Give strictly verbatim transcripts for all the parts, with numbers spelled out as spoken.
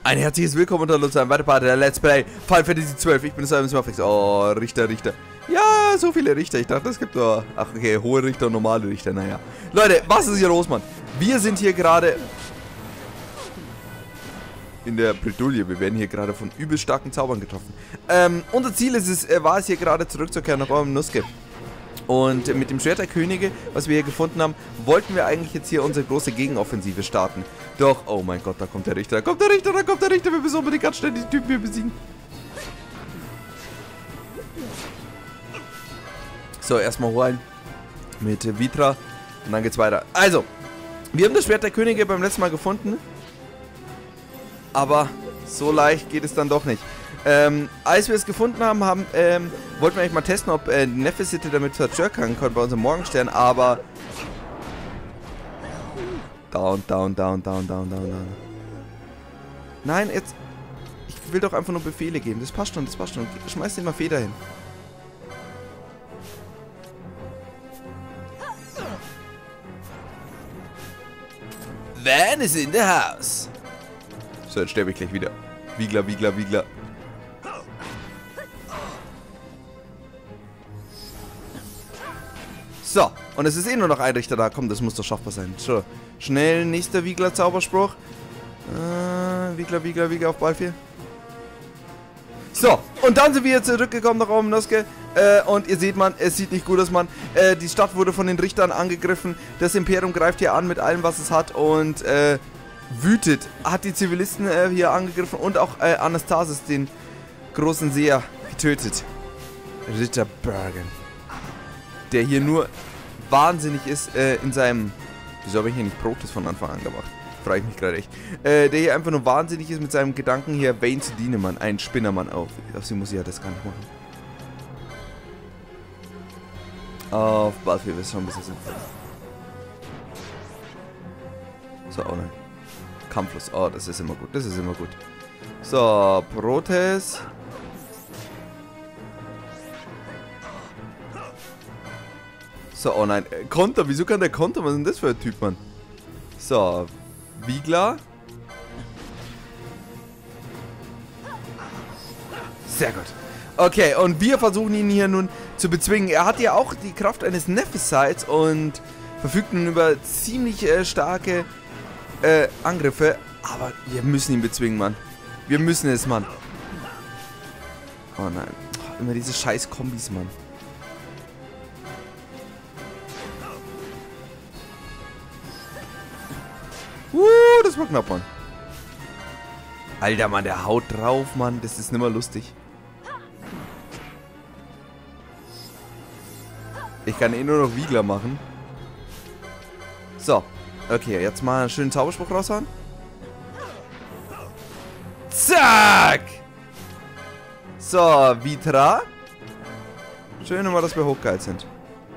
Ein herzliches Willkommen unter uns zu einem weiteren Part der Let's Play Final Fantasy zwölf. Ich bin Simon Smurfix. Oh, Richter, Richter. Ja, so viele Richter. Ich dachte, es gibt nur... Ach, okay, hohe Richter und normale Richter. Naja. Leute, was ist hier los, Mann? Wir sind hier gerade... in der Bredouille. Wir werden hier gerade von übel starken Zaubern getroffen. Ähm, unser Ziel ist es, äh, war es hier gerade zurückzukehren nach eurem Nuske. Und äh, mit dem Schwert der Könige, was wir hier gefunden haben, wollten wir eigentlich jetzt hier unsere große Gegenoffensive starten. Doch, oh mein Gott, da kommt der Richter, da kommt der Richter, da kommt der Richter. Wir müssen unbedingt ganz schnell diesen Typen hier besiegen. So, erstmal holen mit äh, Vitra und dann geht's weiter. Also, wir haben das Schwert der Könige beim letzten Mal gefunden. Aber so leicht geht es dann doch nicht. Ähm, als wir es gefunden haben, haben ähm, wollten wir eigentlich mal testen, ob äh, Nephesite damit zerstören kann bei unserem Morgenstern, aber... Down, down, down, down, down, down, down. Nein, jetzt... Ich will doch einfach nur Befehle geben. Das passt schon, das passt schon. Schmeiß den mal Feder hin. Van is in the house. So, jetzt sterbe ich gleich wieder. Wiegler, Wiegler, Wiegler. So, und es ist eh nur noch ein Richter da. Komm, das muss doch schaffbar sein. So, schnell, nächster Wiegler-Zauberspruch. Äh, Wiegler, Wiegler, Wiegler auf Ball vier. So, und dann sind wir jetzt zurückgekommen nach oben, Nuske. Äh, und ihr seht, man, es sieht nicht gut aus, Mann. Äh, die Stadt wurde von den Richtern angegriffen. Das Imperium greift hier an mit allem, was es hat. Und, äh... wütet, hat die Zivilisten äh, hier angegriffen und auch äh, Anastasis, den großen Seher, getötet. Ritter Bergen. Der hier nur wahnsinnig ist äh, in seinem... Wieso habe ich hier nicht Protes von Anfang an gemacht? Frage ich mich gerade echt. Äh, der hier einfach nur wahnsinnig ist mit seinem Gedanken hier, Vayne zu dienen, Mann. Ein Spinnermann auf. Auf sie muss ich ja das gar nicht machen. Auf Balfier ist schon ein bisschen sinnvoll. So, oh nein. Kampflos. Oh, das ist immer gut. Das ist immer gut. So, Protes. So, oh nein. Konter. Wieso kann der Konter? Was ist denn das für ein Typ, Mann? So, Wiegler. Sehr gut. Okay, und wir versuchen ihn hier nun zu bezwingen. Er hat ja auch die Kraft eines Nephesites und verfügt nun über ziemlich äh, starke Äh, Angriffe, aber wir müssen ihn bezwingen, Mann. Wir müssen es, Mann. Oh nein. Oh, immer diese scheiß Kombis, Mann. Uh, das war knapp, Mann. Alter, Mann, der haut drauf, Mann. Das ist nimmer lustig. Ich kann eh nur noch Wiegler machen. So. Okay, jetzt mal einen schönen Zauberspruch raushauen. Zack! So, Vitra. Schön immer, dass wir hochgeil sind.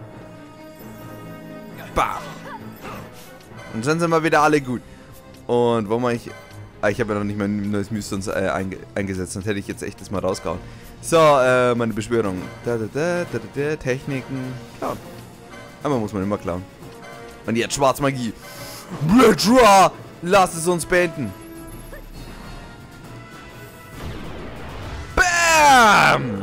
Bam! Und dann sind wir wieder alle gut. Und wo mache ich... Ah, ich habe ja noch nicht mein neues Mysons äh, einge eingesetzt, sonst hätte ich jetzt echt das mal rausgehauen. So, äh, meine Beschwörung. Da, da, da, da, da, Techniken. Klauen. Einmal muss man immer klauen. Und jetzt Schwarzmagie. Blittra! Lass es uns beenden. Bam!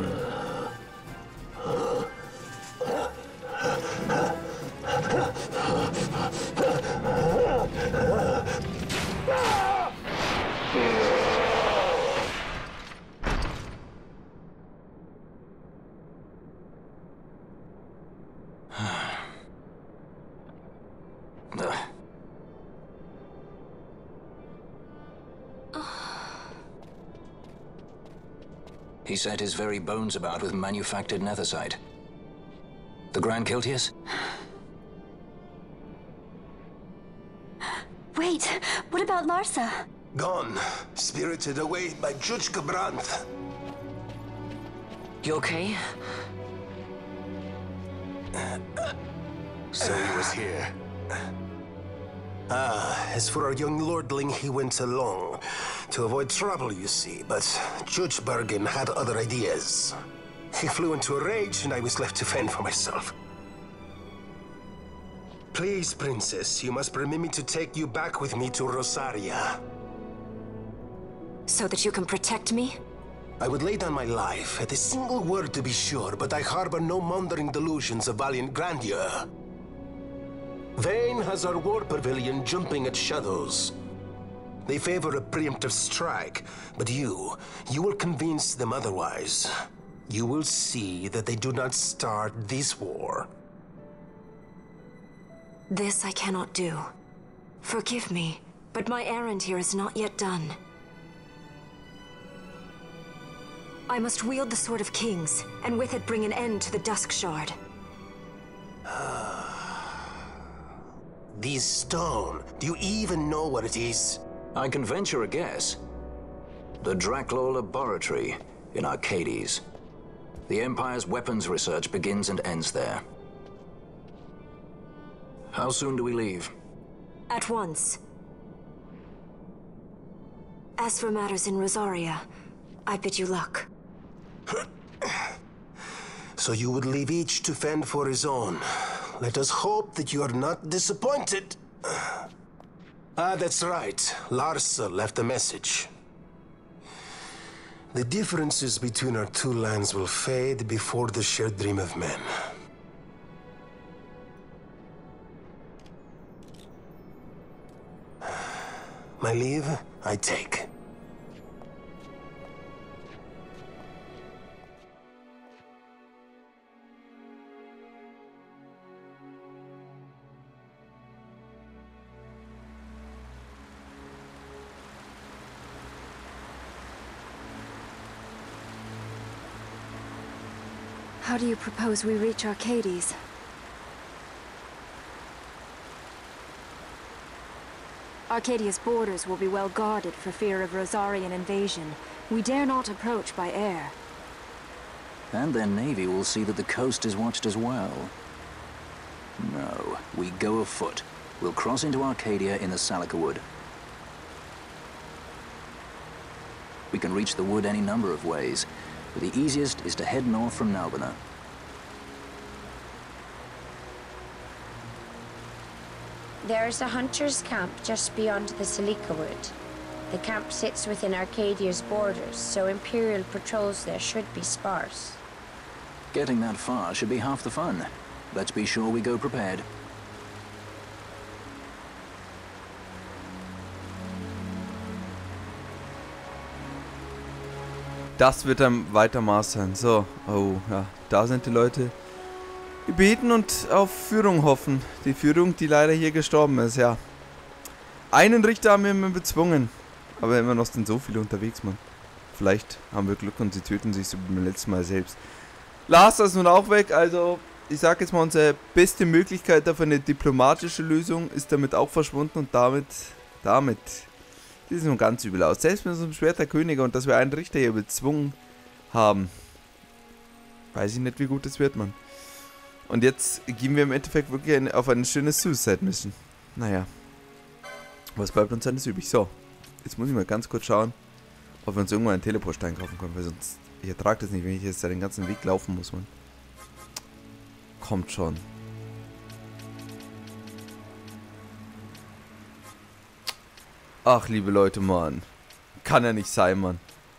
He set his very bones about with manufactured nethersite. The Grand Kiltius? Wait, what about Larsa? Gone, spirited away by Judge Gabranth. You okay? So he was here. Ah, as for our young lordling, he went along. To avoid trouble, you see, but Judge Bergen had other ideas. He flew into a rage, and I was left to fend for myself. Please, Princess, you must permit me to take you back with me to Rosaria. So that you can protect me? I would lay down my life at a single word to be sure, but I harbor no mongering delusions of valiant grandeur. Vayne has our war pavilion jumping at shadows. They favor a preemptive strike, but you, you will convince them otherwise. You will see that they do not start this war. This I cannot do. Forgive me, but my errand here is not yet done. I must wield the Sword of Kings, and with it bring an end to the Dusk Shard. This stone, do you even know what it is? I can venture a guess. The Draclaw Laboratory in Arcades. The Empire's weapons research begins and ends there. How soon do we leave? At once. As for matters in Rosaria, I bid you luck. So you would leave each to fend for his own. Let us hope that you are not disappointed. Ah, that's right. Larsa left a message. The differences between our two lands will fade before the shared dream of men. My leave, I take. How do you propose we reach Arcades? Arcadia's borders will be well guarded for fear of Rosarian invasion. We dare not approach by air. And their navy will see that the coast is watched as well. No, we go afoot. We'll cross into Arcadia in the Salika Wood. We can reach the wood any number of ways, but the easiest is to head north from Nalbina. There is a hunter's camp just beyond the Salika Wood. The camp sits within Arcadia's borders, so Imperial patrols there should be sparse. Getting that far should be half the fun. Let's be sure we go prepared. Das wird dann weiter Maß sein. So, oh, ja, da sind die Leute, die beten und auf Führung hoffen. Die Führung, die leider hier gestorben ist, ja. Einen Richter haben wir immer bezwungen. Aber immer noch sind so viele unterwegs, Mann. Vielleicht haben wir Glück und sie töten sich so wie beim letzten Mal selbst. Lars ist nun auch weg, also ich sag jetzt mal, unsere beste Möglichkeit dafür eine diplomatische Lösung ist damit auch verschwunden und damit, damit, sieht es nun ganz übel aus. Selbst mit unserem Schwert der Könige und dass wir einen Richter hier bezwungen haben, weiß ich nicht, wie gut das wird, Mann. Und jetzt gehen wir im Endeffekt wirklich eine, auf eine schöne Suicide-Mission. Naja, was bleibt uns alles übrig? So, jetzt muss ich mal ganz kurz schauen, ob wir uns irgendwo einen Teleportstein kaufen können, weil sonst, ich ertrage das nicht, wenn ich jetzt da den ganzen Weg laufen muss, Mann. Kommt schon. Ach, liebe Leute, Mann. Kann ja nicht sein, Mann.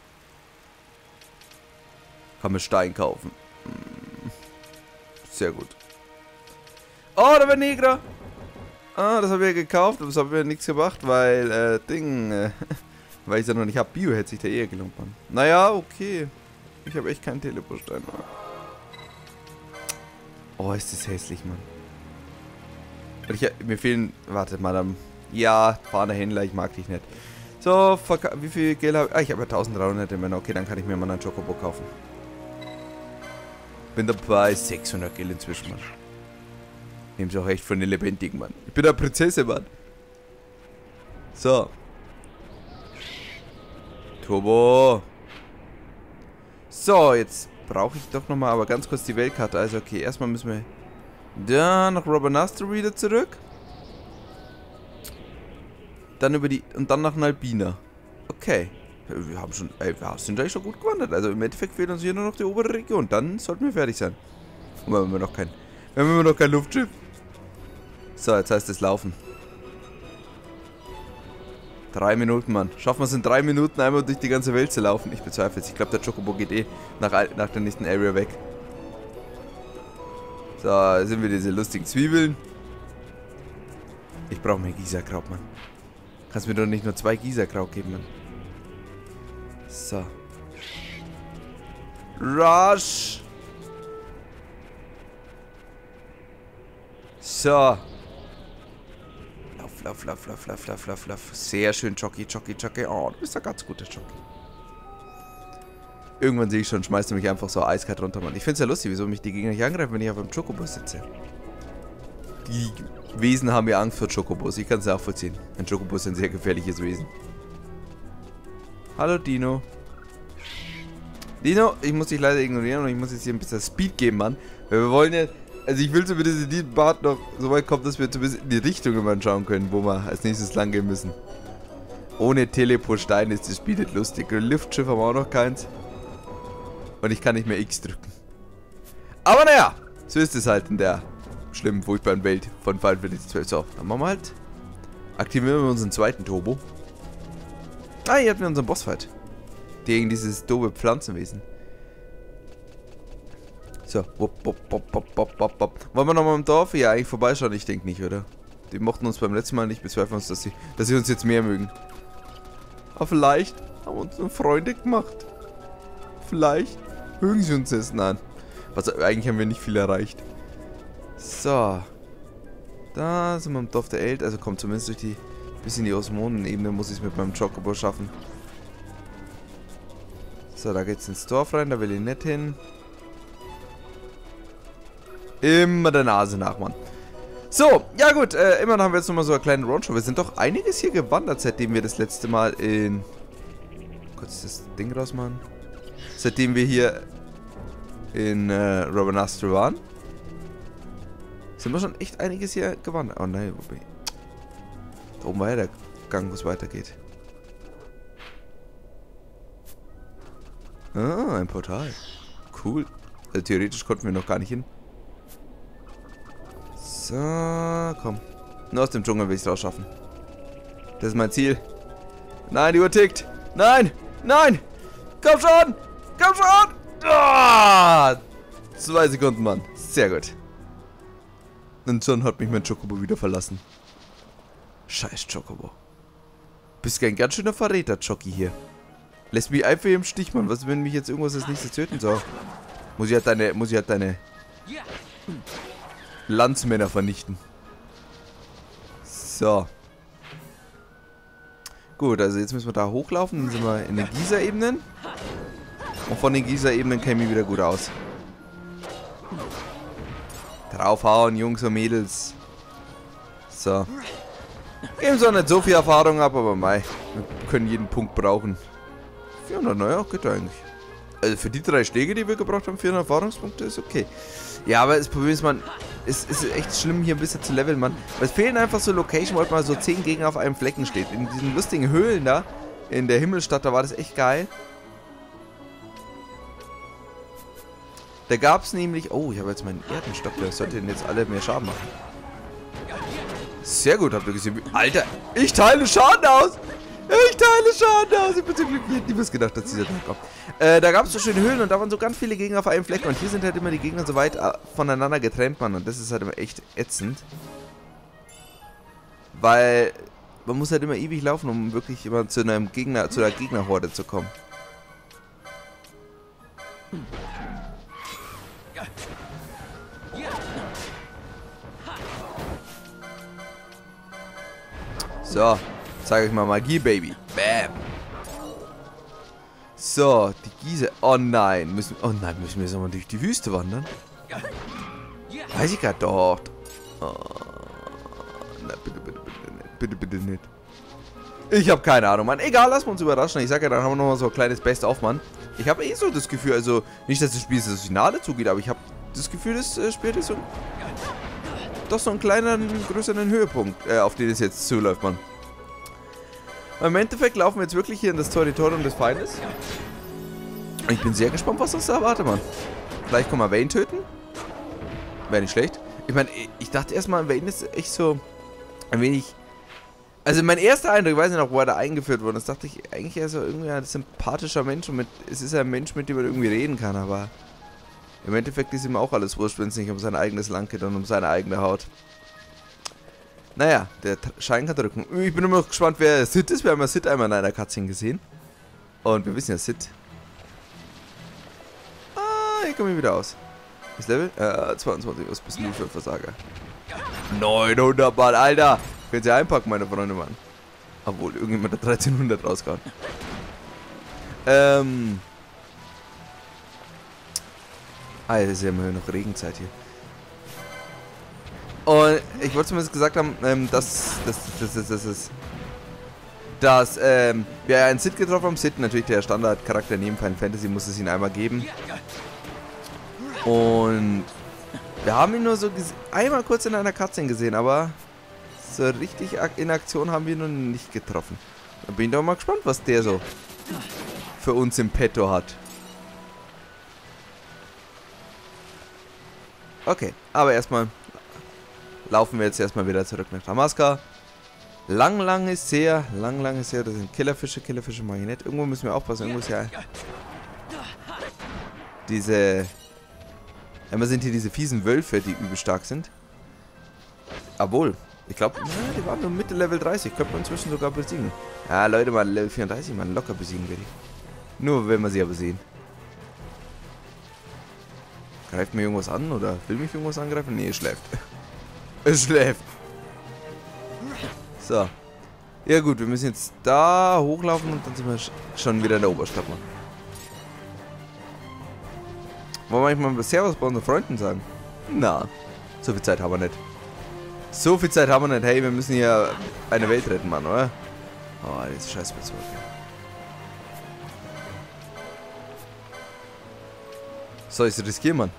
Kann mir Stein kaufen. Sehr gut. Oh, da war Negra. Ah, das habe ich ja gekauft, aber das habe ich ja nichts gemacht, weil, äh, Ding, äh, weil ich ja noch nicht habe. Bio hätte sich da eher gelohnt, Mann. Naja, okay. Ich habe echt keinen Teleportstein, Mann. Oh, ist das hässlich, Mann. Und ich, mir fehlen, warte, Madame. Ja, fahrender Händler, ich mag dich nicht. So, wie viel Geld habe ich? Ah, ich habe ja dreizehnhundert im Männer. Okay, dann kann ich mir mal einen Chocobo kaufen. Bin dabei, sechshundert Geld inzwischen, Mann. Nehmen sie auch echt von den Lebendigen, Mann. Ich bin der Prinzessin, Mann. So. Turbo. So, jetzt brauche ich doch nochmal aber ganz kurz die Weltkarte. Also, okay, erstmal müssen wir da nach Robonaster wieder zurück. Dann über die, und dann nach Nalbina. Okay. Wir haben schon, ey, wir sind eigentlich schon gut gewandert. Also im Endeffekt fehlt uns hier nur noch die obere Region. Dann sollten wir fertig sein. Und wir haben immer noch kein, wir haben immer noch kein Luftschiff. So, jetzt heißt es laufen. Drei Minuten, Mann. Schaffen wir es in drei Minuten einmal durch die ganze Welt zu laufen? Ich bezweifle es. Ich glaube, der Chocobo geht eh nach, nach der nächsten Area weg. So, da sind wir diese lustigen Zwiebeln. Ich brauche mehr Gisakraut, Mann. Kannst mir doch nicht nur zwei Gisakraut geben, Mann. So. Rush! So. Lauf, lauf, lauf, lauf, lauf, lauf, lauf, lauf. Sehr schön, Jockey, Jockey, Jockey. Oh, du bist ein ganz guter Jockey. Irgendwann sehe ich schon, schmeißt du mich einfach so eiskalt runter, Mann. Ich finde es ja lustig, wieso mich die Gegner nicht angreifen, wenn ich auf einem Chocobo sitze. Die Wesen haben ja Angst vor Chocobos. Ich kann es nachvollziehen. Ein Chocobo ist ein sehr gefährliches Wesen. Hallo, Dino. Dino, ich muss dich leider ignorieren und ich muss jetzt hier ein bisschen Speed geben, Mann. Weil wir wollen ja... Also ich will zumindest in diesem Part noch so weit kommen, dass wir zumindest in die Richtung immer schauen können, wo wir als nächstes lang gehen müssen. Ohne Teleport-Stein ist das Speed nicht lustig. Luftschiff haben wir auch noch keins. Und ich kann nicht mehr X drücken. Aber naja, so ist es halt in der schlimmen, furchtbaren Welt von Final Fantasy zwölf. So, dann machen wir halt. Aktivieren wir unseren zweiten Turbo. Ah, hier hatten wir unseren Bossfight. Gegen dieses doofe Pflanzenwesen. So, wop, wop, wop, wop, wop, wop, wop. Wollen wir nochmal im Dorf? Ja, eigentlich vorbeischauen, ich denke nicht, oder? Die mochten uns beim letzten Mal nicht, bezweifeln uns, dass sie, dass sie uns jetzt mehr mögen. Aber vielleicht haben wir uns nur Freunde gemacht. Vielleicht mögen sie uns jetzt an. Was, eigentlich haben wir nicht viel erreicht. So. Da sind wir im Dorf der Eltern. Also kommt zumindest durch die, bis in die Osmonenebene muss ich es mit meinem Chocobo schaffen. So, da geht's ins Dorf rein, da will ich nicht hin. Immer der Nase nach, Mann. So, ja gut, äh, immerhin haben wir jetzt nochmal so eine kleine Roadshow. Wir sind doch einiges hier gewandert, seitdem wir das letzte Mal in... Kurz das Ding rausmachen. Seitdem wir hier in äh, Rabanastre waren. Sind wir schon echt einiges hier gewandert. Oh nein, wobei. Da oben war ja der Gang, wo es weitergeht. Ah, ein Portal. Cool. Also theoretisch konnten wir noch gar nicht hin. So, komm. Nur aus dem Dschungel will ich es rausschaffen. Das ist mein Ziel. Nein, die Uhr tickt. Nein, nein. Komm schon. Komm schon. Ah, zwei Sekunden, Mann. Sehr gut. Und schon hat mich mein Chocobo wieder verlassen. Scheiß Chocobo. Bist ein ganz schöner Verräter, Jockey hier. Lässt mich einfach im Stich, Mann. Was, wenn mich jetzt irgendwas als nächstes töten soll? Muss ich halt deine, muss ich halt deine Landsmänner vernichten. So. Gut, also jetzt müssen wir da hochlaufen. Dann sind wir in den Gießerebenen. Und von den Gießerebenen käme ich wieder gut aus. Draufhauen, Jungs und Mädels. So. Geben zwar nicht so viel Erfahrung ab, aber mei. Wir können jeden Punkt brauchen. vierhundert, naja, geht eigentlich. Also für die drei Schläge, die wir gebraucht haben, vierhundert Erfahrungspunkte ist okay. Ja, aber das Problem ist, man, es ist echt schlimm, hier ein bisschen zu leveln, Mann. Es fehlen einfach so Location, wo halt mal so zehn Gegner auf einem Flecken steht. In diesen lustigen Höhlen da, in der Himmelstadt, da war das echt geil. Da gab es nämlich... Oh, ich habe jetzt meinen Erdenstock, der sollte denn jetzt alle mehr Schaden machen. Sehr gut, habt ihr gesehen. Alter, ich teile Schaden aus! Ich teile Schaden aus! Ich bin so glücklich, ich hätte niemals gedacht, dass dieser Tag kommt. Äh, da gab es so schöne Höhlen und da waren so ganz viele Gegner auf einem Fleck. Und hier sind halt immer die Gegner so weit äh, voneinander getrennt, Mann. Und das ist halt immer echt ätzend. Weil man muss halt immer ewig laufen, um wirklich immer zu einem Gegner, zu der Gegnerhorde zu kommen. So, zeige ich mal Magie, Baby. Bam. So, die Gieße. Oh nein, müssen, oh nein, müssen wir jetzt nochmal durch die Wüste wandern? Weiß ich gerade doch. Oh, na, bitte, bitte, bitte nicht. Bitte, bitte nicht. Ich habe keine Ahnung, Mann. Egal, lass uns überraschen. Ich sage ja, dann haben wir nochmal so ein kleines Best-of, Mann. Ich habe eh so das Gefühl, also nicht, dass das Spiel das Finale zugeht, aber ich habe das Gefühl, das äh, Spiel ist so doch so einen kleinen, größeren Höhepunkt, äh, auf den es jetzt zuläuft, Mann. Im Endeffekt laufen wir jetzt wirklich hier in das Territorium des Feindes. Und ich bin sehr gespannt, was uns da erwartet, Mann. Vielleicht können wir Vayne töten. Wäre nicht schlecht. Ich meine, ich dachte erstmal, Vayne ist echt so ein wenig Also mein erster Eindruck, ich weiß nicht noch, wo er da eingeführt wurde, das dachte ich eigentlich, er ist so irgendwie ein sympathischer Mensch und mit, es ist ein Mensch, mit dem man irgendwie reden kann, aber im Endeffekt ist ihm auch alles wurscht, wenn es nicht um sein eigenes Land geht und um seine eigene Haut. Naja, der Schein kann drücken. Ich bin immer noch gespannt, wer Sid ist. Wir haben ja Sid einmal in einer Cutscene gesehen. Und wir wissen ja, Sid. Ah, hier komme ich wieder aus. Ist Level? Äh, zweiundzwanzig. Was bist du für ein Versager? neunhundert Mann, Alter! Können Sie einpacken, meine Freunde, Mann. Obwohl, irgendjemand hat dreizehnhundert rausgehauen. Ähm. Ah, es ist ja immer noch Regenzeit hier. Und ich wollte zumindest gesagt haben, ähm, dass, dass, dass, dass, dass, dass, dass ähm, wir einen Sid getroffen haben. Sid, natürlich der Standardcharakter neben Final Fantasy, muss es ihn einmal geben. Und wir haben ihn nur so einmal kurz in einer Cutscene gesehen, aber so richtig in Aktion haben wir ihn noch nicht getroffen. Da bin ich doch mal gespannt, was der so für uns im Petto hat. Okay, aber erstmal laufen wir jetzt erstmal wieder zurück nach Damaska. Lang, lang ist her, lang, lang ist her. Das sind Killerfische, Killerfische mag ich nicht. Irgendwo müssen wir aufpassen, irgendwo ist ja diese... Einmal sind hier diese fiesen Wölfe, die übel stark sind. Obwohl, ich glaube, die waren nur Mitte Level dreißig. Könnte man inzwischen sogar besiegen. Ja, Leute, mal Level vierunddreißig, man locker besiegen will ich. Nur wenn wir sie aber sehen. Greift mir irgendwas an oder will mich irgendwas angreifen? Nee, es schläft. Es schläft. So. Ja gut, wir müssen jetzt da hochlaufen und dann sind wir schon wieder in der Oberstadt, Mann. Wollen wir manchmal Servus bei unseren Freunden sagen? Na, so viel Zeit haben wir nicht. So viel Zeit haben wir nicht. Hey, wir müssen hier eine Welt retten, Mann, oder? Oh, das scheiß Bezug. Soll ich es riskieren, Mann?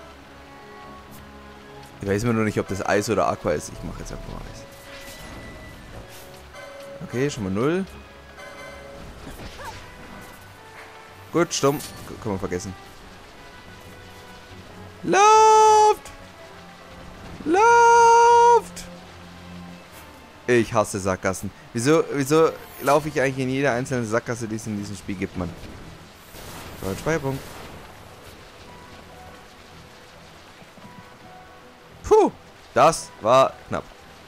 Ich weiß mir noch nicht, ob das Eis oder Aqua ist. Ich mache jetzt einfach mal Eis. Okay, schon mal null. Gut, stumm. Kann man vergessen. Lauft! Lauft! Ich hasse Sackgassen. Wieso, wieso laufe ich eigentlich in jeder einzelnen Sackgasse, die es in diesem Spiel gibt, Mann? So, ein Speicherpunkt. Puh, das war knapp.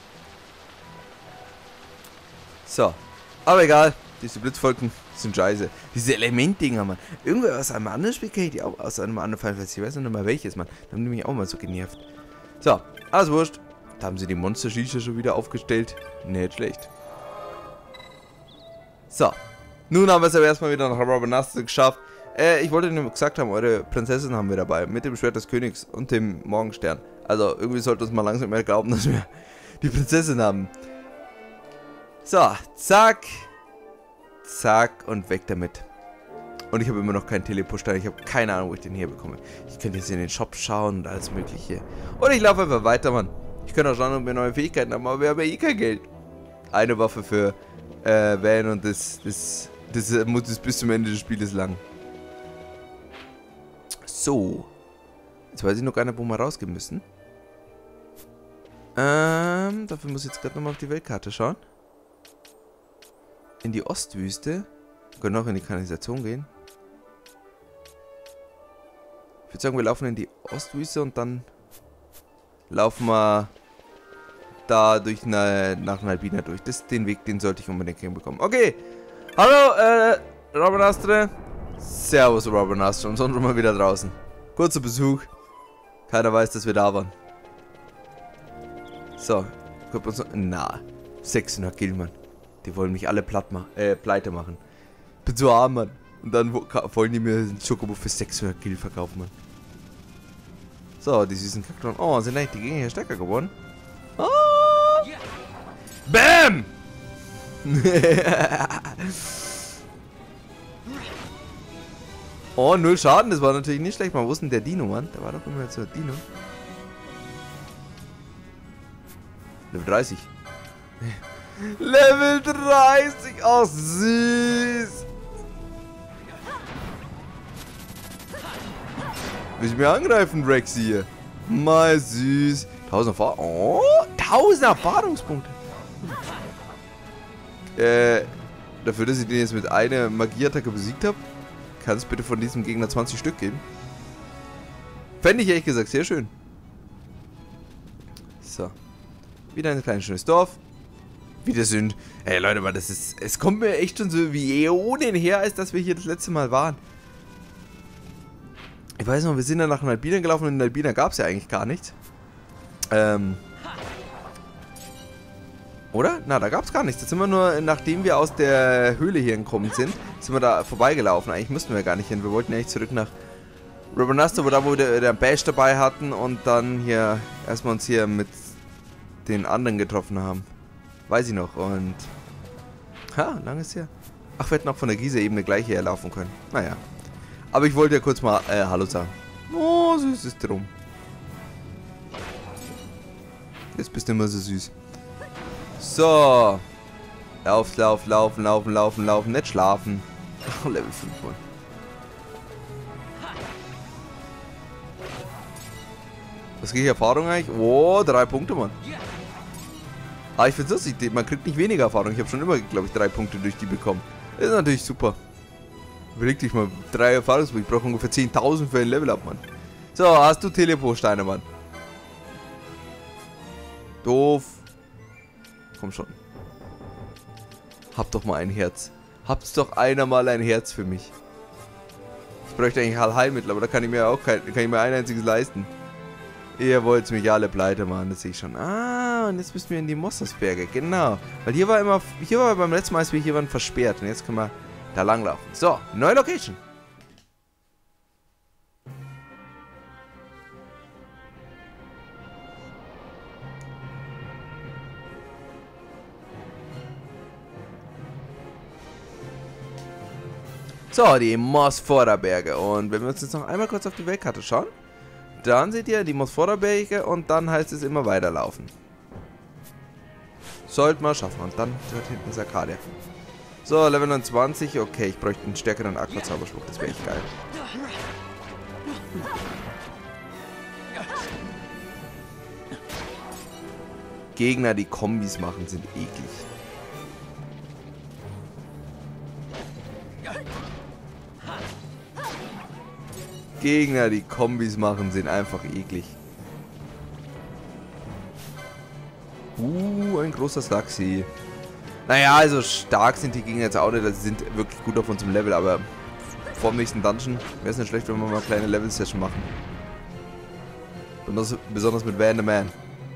So, aber egal. Diese Blitzwolken sind scheiße. Diese Elementdinger, Mann. Irgendwer aus einem anderen Spiel kenne ich die auch. Aus einem anderen Fall. Ich weiß noch mal welches, Mann. Da haben die mich auch mal so genervt. So, alles wurscht. Da haben sie die Monster-Shisha schon wieder aufgestellt. Nicht schlecht. So. Nun haben wir es aber erstmal wieder nach Rabanastre geschafft. Äh, ich wollte nur gesagt haben, eure Prinzessin haben wir dabei. Mit dem Schwert des Königs und dem Morgenstern. Also, irgendwie sollte uns mal langsam mehr glauben, dass wir die Prinzessin haben. So, zack. Zack und weg damit. Und ich habe immer noch keinen Teleportstein. Ich habe keine Ahnung, wo ich den hier bekomme. Ich könnte jetzt in den Shop schauen und alles mögliche. Und ich laufe einfach weiter, Mann. Ich könnte auch schauen, ob wir neue Fähigkeiten haben, aber wir haben ja eh kein Geld. Eine Waffe für äh, Van und das, das, das, das muss das bis zum Ende des Spieles lang. So. Jetzt weiß ich noch gar nicht, wo wir rausgehen müssen. Ähm, dafür muss ich jetzt gerade nochmal auf die Weltkarte schauen. In die Ostwüste. Wir können auch in die Kanalisation gehen. Ich würde sagen, wir laufen in die Ostwüste und dann laufen wir da durch eine, nach Nalbina durch. Das, den Weg, den sollte ich unbedingt hinbekommen. Okay. Hallo, äh, Rabanastre. Servus, Rabanastre. Und sonst mal wieder draußen. Kurzer Besuch. Keiner weiß, dass wir da waren. So. Kommt uns noch, na. sechshundert Gil, Mann. Die wollen mich alle platt machen, äh, pleite machen. Bin so arm, Mann. Und dann wollen die mir einen Chocobo für sechshundert Gil verkaufen, Mann. So, die süßen Kaktoren. Oh, sind eigentlich die Gegner hier stärker geworden? Oh. Bam! Oh, null Schaden. Das war natürlich nicht schlecht. Mal, wo ist denn der Dino, Mann? Da war doch immer so ein Dino. Level dreißig. Level dreißig. Oh, süß. Will ich mir angreifen, Rexy hier? Mal süß. tausend Erfahrung. Oh, tausend Erfahrungspunkte. Äh, dafür, dass ich den jetzt mit einer Magieattacke besiegt habe, kann es bitte von diesem Gegner zwanzig Stück geben. Fände ich ehrlich gesagt sehr schön. So. Wieder ein kleines schönes Dorf. Wieder sind. Ey Leute, mal, das ist. Es kommt mir echt schon so wie Äonen her, als dass wir hier das letzte Mal waren. Ich weiß noch, wir sind dann nach Nalbina gelaufen und in Nalbina gab es ja eigentlich gar nichts. Ähm. Oder? Na, da gab es gar nichts. Jetzt sind wir nur, nachdem wir aus der Höhle hier gekommen sind, sind wir da vorbeigelaufen. Eigentlich müssten wir gar nicht hin. Wir wollten eigentlich zurück nach Rabanastre, wo da wo wir den Bash dabei hatten und dann hier erstmal uns hier mit den anderen getroffen haben. Weiß ich noch. Und. Ha, lang ist her. Ach, wir hätten auch von der Gießerebene gleich hierher laufen können. Naja. Aber ich wollte ja kurz mal äh, Hallo sagen. Oh, süß ist drum. Jetzt bist du immer so süß. So. Lauf, lauf, laufen, laufen, laufen, laufen. Nicht schlafen. Ach, Level fünf. Mann. Was kriege ich Erfahrung eigentlich? Oh, drei Punkte, Mann. Ah, ich finde es lustig. Man kriegt nicht weniger Erfahrung. Ich habe schon immer, glaube ich, drei Punkte durch die bekommen. Das ist natürlich super. Überleg dich mal. Drei Erfahrungspunkte. Ich brauche ungefähr zehntausend für ein Level-Up, Mann. So, hast du Telepo-Steine, Mann. Doof. Komm schon. Hab doch mal ein Herz. Habt's doch einer mal ein Herz für mich. Ich bräuchte eigentlich Heilmittel, aber da kann ich mir auch kein, kann ich mir ein einziges leisten. Ihr wollt mich alle pleite machen, das sehe ich schon. Ah, und jetzt müssen wir in die Mossersberge, genau. Weil hier war immer, hier war beim letzten Mal, als wir hier waren, versperrt. Und jetzt können wir da langlaufen. So, neue Location. So, die Mosforderberge. Und wenn wir uns jetzt noch einmal kurz auf die Weltkarte schauen, dann seht ihr die Mosforderberge und dann heißt es immer weiterlaufen. Sollte man schaffen. Und dann dort hinten ist Arcadia. So, Level neunundzwanzig. Okay, ich bräuchte einen stärkeren Aqua-Zauberspruch. Das wäre echt geil. Gegner, die Kombis machen, sind eklig. Gegner, die Kombis machen, sind einfach eklig. Uh, ein großer Slaxi. Naja, also stark sind die Gegner jetzt auch nicht. Sie sind wirklich gut auf unserem Level, aber vor dem nächsten Dungeon wäre es nicht schlecht, wenn wir mal eine kleine Level-Session machen. Besonders, besonders mit Van the Man.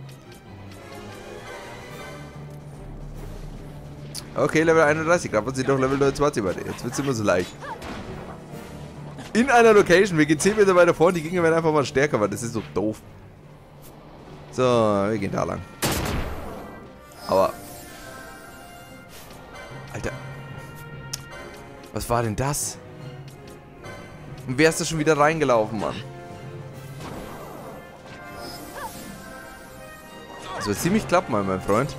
Okay, Level einunddreißig. Gerade sind doch Level neunundzwanzig bei dir. Jetzt wird es immer so leicht. In einer Location. Wir gehen zehn Meter weiter vorne. Die Gegner werden einfach mal stärker, weil das ist so doof. So, wir gehen da lang. Aber. Alter. Was war denn das? Und wer ist da schon wieder reingelaufen, Mann? Das wird ziemlich klappen, mein Freund.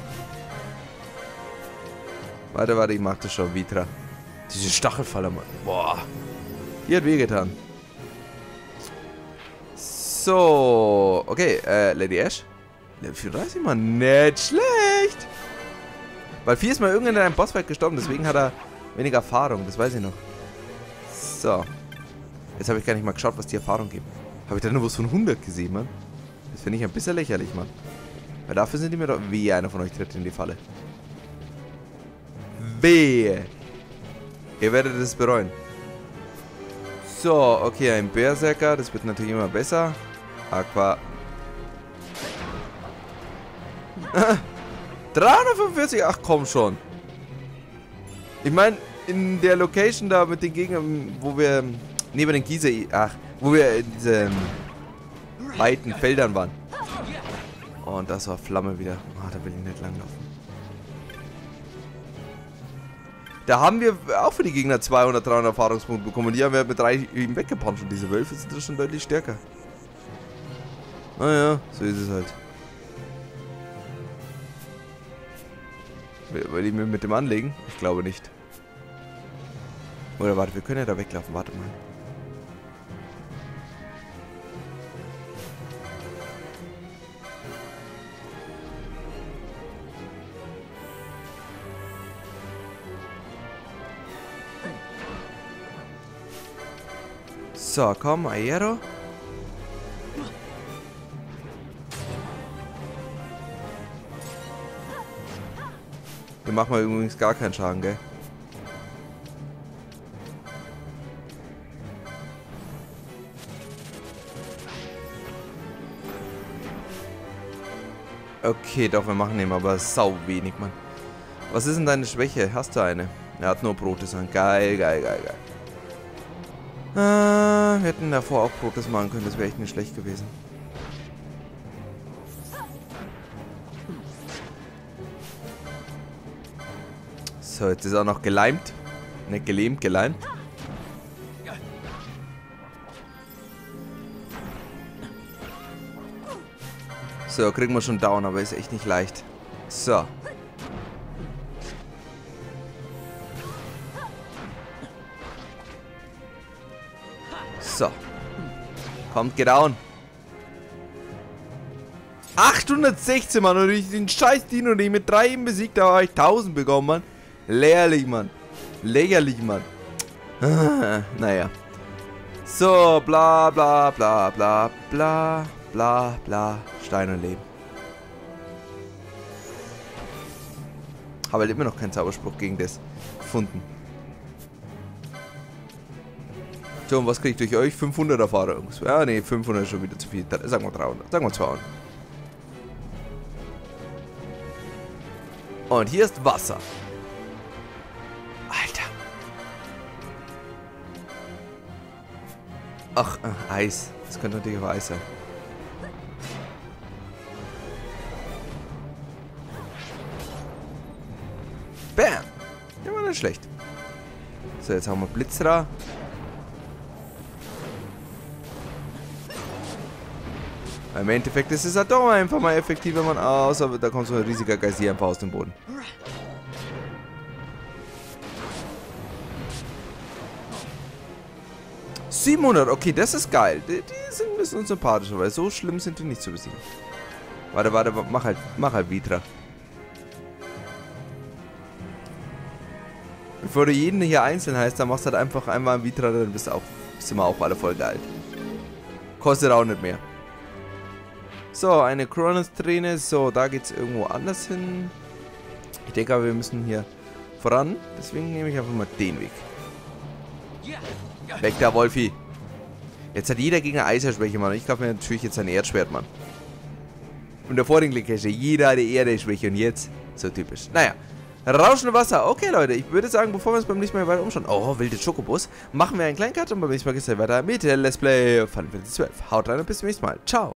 Warte, warte, ich mach das schon. Vitra. Diese Stachelfalle, Mann. Boah. Die hat wehgetan. So. Okay, äh, Lady Ash. Level vierunddreißig, Mann. Nicht schlecht. Weil vier ist mal irgendwann in einem Bossfight gestorben, deswegen hat er weniger Erfahrung. Das weiß ich noch. So. Jetzt habe ich gar nicht mal geschaut, was die Erfahrung gibt. Habe ich da nur was von hundert gesehen, Mann? Das finde ich ein bisschen lächerlich, Mann. Weil dafür sind die mir doch... Wie einer von euch tritt in die Falle. Wehe. Ihr werdet es bereuen. So, okay, ein Berserker. Das wird natürlich immer besser. Aqua. dreihundertfünfundvierzig? Ach, komm schon. Ich meine, in der Location da mit den Gegnern, wo wir neben den Gieße... Ach, wo wir in diesen weiten Feldern waren. Oh, und das war Flamme wieder. Ah, oh, da will ich nicht langlaufen. Da haben wir auch für die Gegner zweihundert, dreihundert Erfahrungspunkte bekommen. Und die haben wir mit drei eben weggepuncht. Und diese Wölfe sind das schon deutlich stärker. Naja, so ist es halt. Will ich mir mit dem anlegen? Ich glaube nicht. Oder warte, wir können ja da weglaufen. Warte mal. So, komm, Aero. Hier machen wir übrigens gar keinen Schaden, gell? Okay, doch, wir machen ihm aber sau wenig, Mann. Was ist denn deine Schwäche? Hast du eine? Er hat nur Brotes an. Geil, geil, geil, geil. Äh, wir hätten davor auch Brotes machen können, das wäre echt nicht schlecht gewesen. So, jetzt ist er auch noch geleimt. Nicht gelähmt, geleimt. So, kriegen wir schon down, aber ist echt nicht leicht. So. So. Kommt, geh down. achthundertsechzehn, Mann. Und ich den scheiß Dino, den ich mit drei eben besiegt habe, habe ich tausend bekommen, Mann. Lächerlich, Mann. Lächerlich, Mann. Ah, naja. So, bla bla bla bla bla bla bla. Stein und Leben. Habe halt immer noch keinen Zauberspruch gegen das gefunden. So, und was kriege ich durch euch? fünfhundert Erfahrung. Ja, ne, fünfhundert ist schon wieder zu viel. Sagen wir dreihundert. Sagen wir zweihundert. Und hier ist Wasser. Alter. Ach, äh, Eis. Das könnte natürlich auch Eis sein. Bam. Der war nicht schlecht. So, jetzt haben wir Blitzra. Im Endeffekt ist es halt doch einfach mal effektiv, wenn man aus, aber da kommt so ein riesiger Geysir einfach aus dem Boden. siebenhundert, okay, das ist geil. Die, die sind ein bisschen sympathischer, weil so schlimm sind die nicht zu besiegen. Warte, warte, mach halt, mach halt Vitra. Bevor du jeden hier einzeln heißt, dann machst du halt einfach einmal ein Vitra, dann bist du auch, bist du mal auch alle voll geil. Kostet auch nicht mehr. So, eine Kronos-Träne. So, da geht's irgendwo anders hin. Ich denke aber, wir müssen hier voran. Deswegen nehme ich einfach mal den Weg. Weg da, Wolfi. Jetzt hat jeder Gegner Eiserschwäche, Mann. Ich kaufe mir natürlich jetzt ein Erdschwert, Mann. Und der vorigen Cache, jeder hatte Erde-Schwäche. Und jetzt, so typisch. Naja, rauschende Wasser. Okay, Leute, ich würde sagen, bevor wir uns beim nächsten Mal weiter umschauen. Oh, wilde Schokobus. Machen wir einen kleinen Cut und beim nächsten Mal geht es weiter mit Let's Play Final Fantasy zwölf. Haut rein und bis zum nächsten Mal. Ciao.